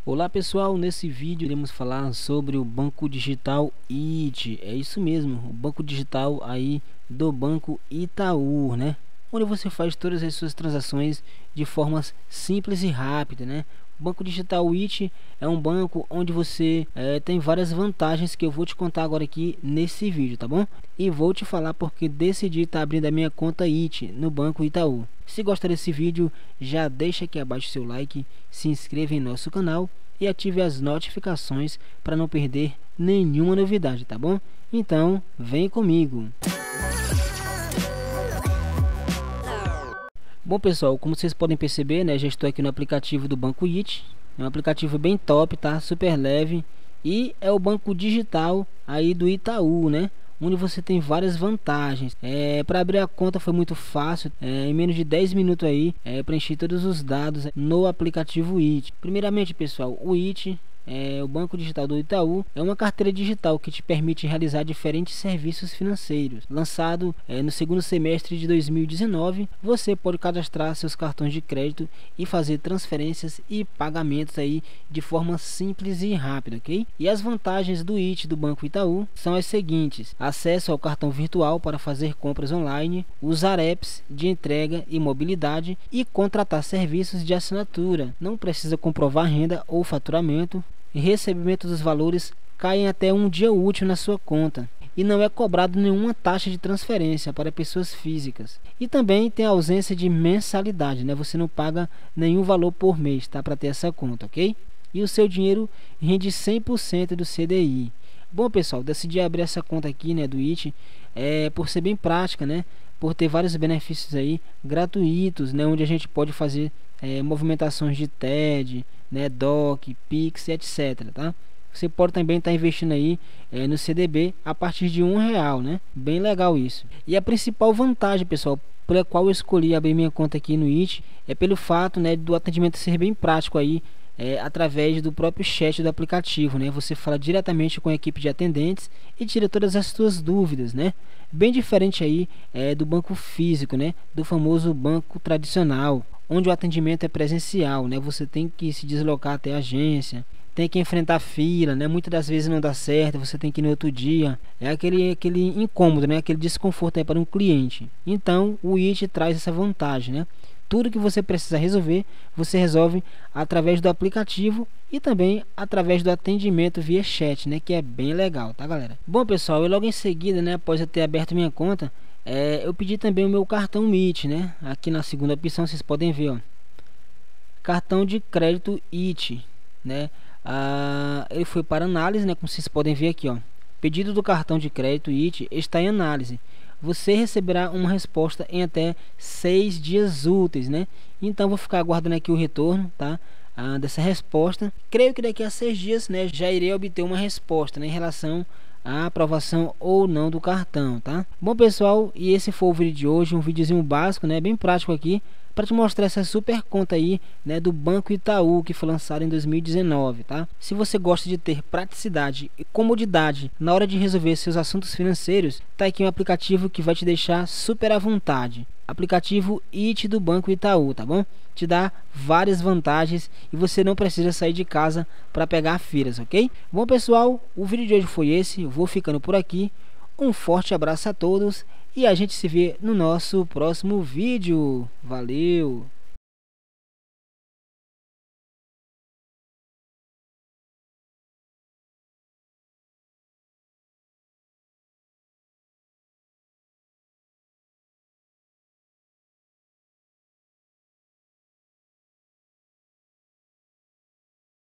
Olá pessoal, nesse vídeo iremos falar sobre o banco digital IT. É isso mesmo, o banco digital aí do Banco Itaú, né? Onde você faz todas as suas transações de forma simples e rápida, né? O Banco Digital IT é um banco onde você tem várias vantagens que eu vou te contar agora aqui nesse vídeo, tá bom? E vou te falar porque decidi estar abrindo a minha conta IT no Banco Itaú. Se gostar desse vídeo, já deixa aqui abaixo seu like, se inscreva em nosso canal e ative as notificações para não perder nenhuma novidade, tá bom? Então, vem comigo! Bom pessoal, como vocês podem perceber, né, já estou aqui no aplicativo do Banco IT. É um aplicativo bem top, tá? Super leve. E é o banco digital aí do Itaú, né? Onde você tem várias vantagens. Para abrir a conta foi muito fácil. Em menos de 10 minutos aí, preenchi todos os dados no aplicativo IT. Primeiramente, pessoal, o IT, o Banco Digital do Itaú, é uma carteira digital que te permite realizar diferentes serviços financeiros. Lançado no segundo semestre de 2019, você pode cadastrar seus cartões de crédito e fazer transferências e pagamentos aí de forma simples e rápida, ok? E as vantagens do IT do Banco Itaú são as seguintes: acesso ao cartão virtual para fazer compras online, usar apps de entrega e mobilidade e contratar serviços de assinatura. Não precisa comprovar renda ou faturamento. E recebimento dos valores caem até um dia útil na sua conta e não é cobrado nenhuma taxa de transferência para pessoas físicas. E também tem a ausência de mensalidade, né? Você não paga nenhum valor por mês, tá? Para ter essa conta, ok? E o seu dinheiro rende 100% do CDI. Bom pessoal, decidi abrir essa conta aqui, né, do IT, por ser bem prática, né? Por ter vários benefícios aí gratuitos, né? Onde a gente pode fazer movimentações de TED, né, DOC, Pix, etc, tá? Você pode também estar investindo aí no CDB a partir de R$1, né? Bem legal isso. E a principal vantagem, pessoal, pela qual eu escolhi abrir minha conta aqui no IT, é pelo fato, né, do atendimento ser bem prático aí, através do próprio chat do aplicativo, né? Você fala diretamente com a equipe de atendentes e tira todas as suas dúvidas, né? Bem diferente aí do banco físico, né? Do famoso banco tradicional, onde o atendimento é presencial, né? Você tem que se deslocar até a agência, tem que enfrentar fila, né? Muitas das vezes não dá certo, você tem que ir no outro dia. É aquele incômodo, né? Aquele desconforto aí para um cliente. Então, o IT traz essa vantagem, né? Tudo que você precisa resolver, você resolve através do aplicativo e também através do atendimento via chat, né? Que é bem legal, tá, galera? Bom, pessoal, eu logo em seguida, né, após eu ter aberto minha conta, eu pedi também o meu cartão MIT, né? Aqui na segunda opção vocês podem ver, ó, cartão de crédito IT, né? Ele foi para análise, né? Como vocês podem ver aqui, ó, pedido do cartão de crédito IT está em análise. Você receberá uma resposta em até 6 dias úteis, né? Então vou ficar aguardando aqui o retorno, tá? Dessa resposta. Creio que daqui a 6 dias, né, já irei obter uma resposta, né, em relação a aprovação ou não do cartão, tá? Bom pessoal, e esse foi o vídeo de hoje, um videozinho básico, né, bem prático aqui, para te mostrar essa super conta aí, né, do Banco Itaú, que foi lançado em 2019, tá? Se você gosta de ter praticidade e comodidade na hora de resolver seus assuntos financeiros, tá aqui um aplicativo que vai te deixar super à vontade. Aplicativo IT do Banco Itaú, tá bom? Te dá várias vantagens e você não precisa sair de casa para pegar filas, ok? Bom pessoal, o vídeo de hoje foi esse, eu vou ficando por aqui. Um forte abraço a todos e a gente se vê no nosso próximo vídeo. Valeu!